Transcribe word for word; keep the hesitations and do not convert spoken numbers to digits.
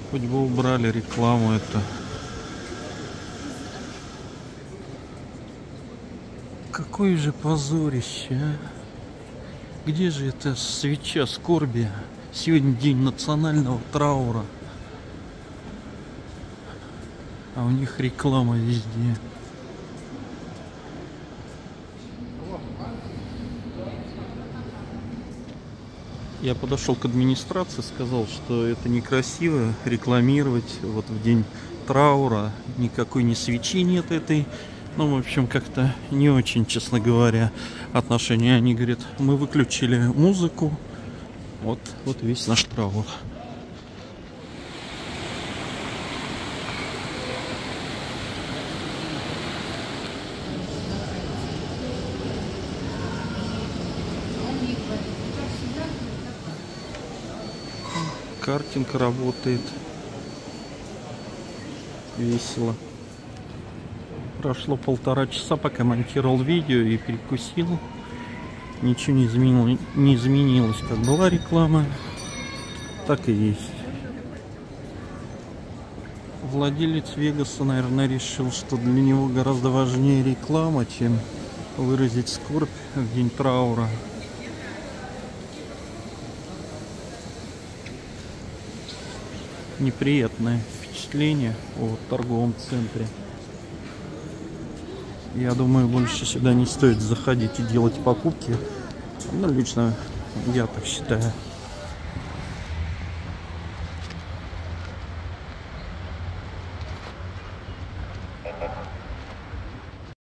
Хоть бы убрали рекламу это. Какое же позорище, а? Где же эта свеча скорби? Сегодня день национального траура. А у них реклама везде. Я подошел к администрации, сказал, что это некрасиво рекламировать вот в день траура. Никакой ни свечи нет этой. Ну, в общем, как-то не очень, честно говоря, отношения. Они говорят, мы выключили музыку. Вот, вот весь наш траур. Картинг работает. Весело. Прошло полтора часа, пока монтировал видео и перекусил. Ничего не изменилось, не изменилось. Как была реклама, так и есть. Владелец Вегаса, наверное, решил, что для него гораздо важнее реклама, чем выразить скорбь в день траура. Неприятное впечатление о торговом центре. Я думаю, больше сюда не стоит заходить и делать покупки. Ну, лично я так считаю.